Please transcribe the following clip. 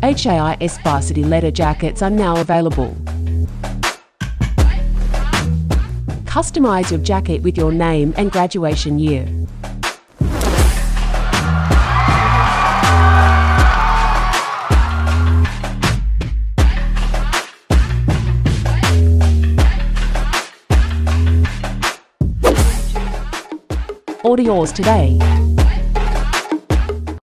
HAIS Varsity leather jackets are now available. Customize your jacket with your name and graduation year. Order yours today.